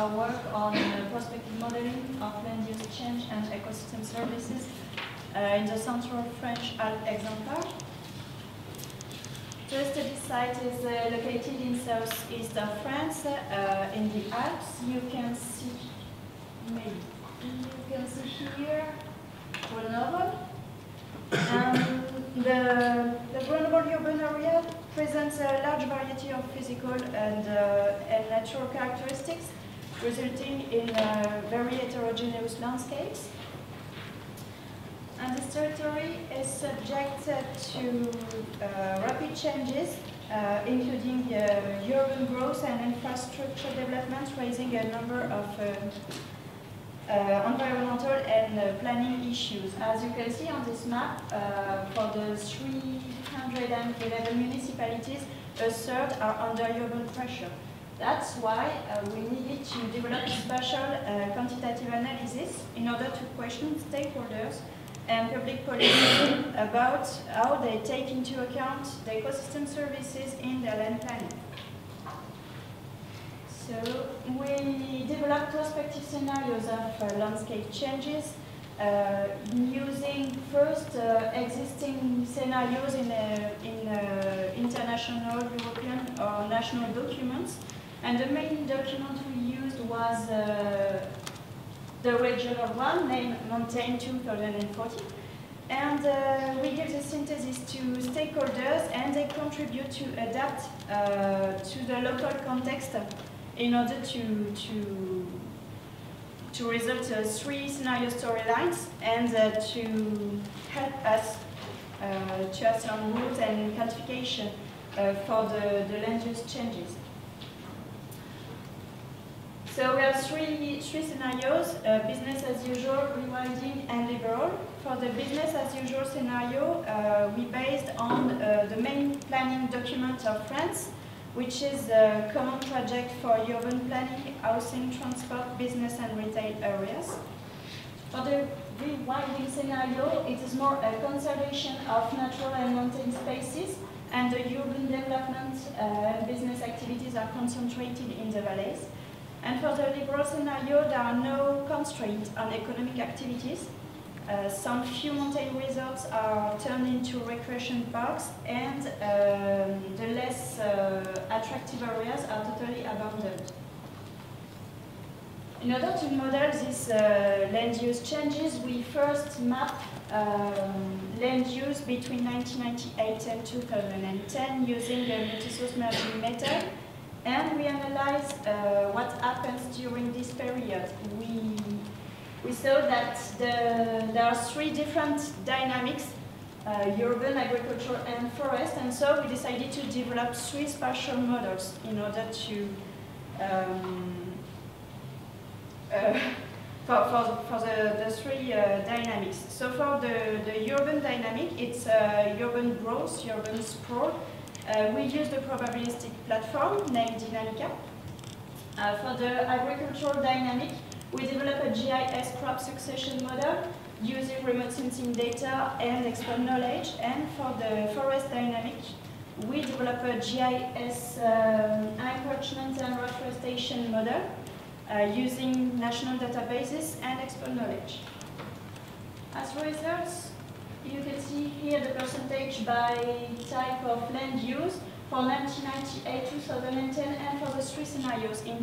our work on prospective modeling of land use change and ecosystem services in the central French Alpes exemplar. The study site is located in southeast of France, in the Alps. You can see here Grenoble. The Grenoble urban area presents a large variety of physical and natural characteristics, resulting in very heterogeneous landscapes. And this territory is subjected to rapid changes, including urban growth and infrastructure development, raising a number of environmental and planning issues. As you can see on this map, for the 311 municipalities, a third are under urban pressure. That's why we needed to develop spatial quantitative analysis in order to question stakeholders and public policy about how they take into account the ecosystem services in their land planning. So we developed prospective scenarios of landscape changes using first existing scenarios in international, European or national documents. And the main document we used was the regional one named Montaigne 2040. And we give the synthesis to stakeholders, and they contribute to adapt to the local context in order to result 3 scenario storylines and to help us to have some rules and quantification for the land use changes. So we have three scenarios, business as usual, rewilding, and liberal. For the business as usual scenario, we based on the main planning document of France, which is a common project for urban planning, housing, transport, business and retail areas. For the rewilding scenario, it is more a conservation of natural and mountain spaces, and the urban development and business activities are concentrated in the valleys. And for the liberal scenario, there are no constraints on economic activities. Some few mountain resorts are turned into recreation parks, and the less attractive areas are totally abandoned. In order to model these land use changes, we first map land use between 1998 and 2010 using the multi-source merging method, and we analyze what happens during this period. We saw that there are 3 different dynamics, urban, agricultural, and forest, and so we decided to develop 3 spatial models in order to for the 3 dynamics. So for the urban dynamic, it's urban growth, urban sprawl. We use the probabilistic platform named Dynamica. For the agricultural dynamic, we develop a GIS crop succession model using remote sensing data and expert knowledge. And for the forest dynamic, we develop a GIS encroachment and reforestation model using national databases and expert knowledge. As results, you can see here the percentage by type of land use for 1998, 2010, and for the 3 scenarios in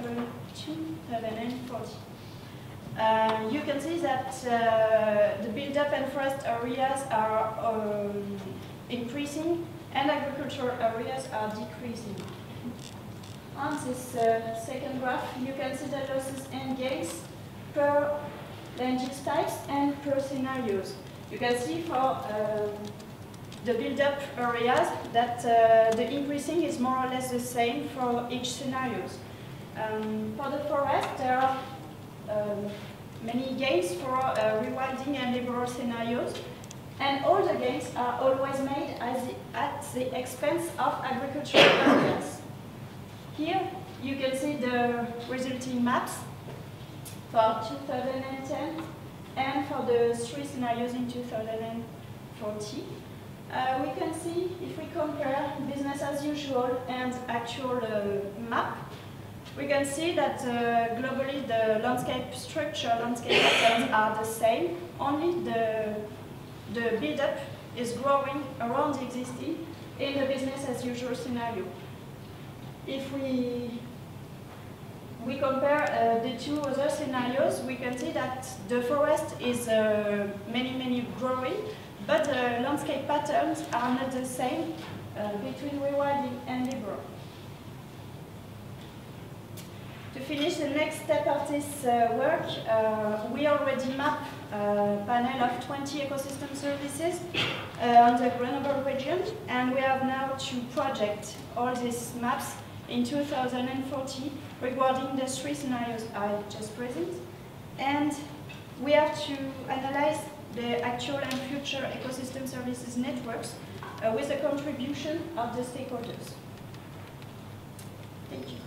2040. You can see that the build-up and forest areas are increasing, and agricultural areas are decreasing. On this second graph, you can see the losses and gains per land use types and per scenarios. You can see for the build-up areas that the increasing is more or less the same for each scenarios. For the forest, there are many gains for rewilding and liberal scenarios, and all the gains are always made at the expense of agricultural areas. Here you can see the resulting maps for 2010 and for the 3 scenarios in 2040. We can see, if we compare business as usual and actual map, We can see that globally the landscape structure, landscape patterns are the same, only the build-up is growing around the existing in the business as usual scenario. If we compare the two other scenarios, we can see that the forest is many growing, but the landscape patterns are not the same between rewilding and liberal. To finish the next step of this work, we already map a panel of 20 ecosystem services on the Grenoble region, and we have now to project all these maps in 2040 regarding the three scenarios I just presented. And we have to analyze the actual and future ecosystem services networks with the contribution of the stakeholders. Thank you.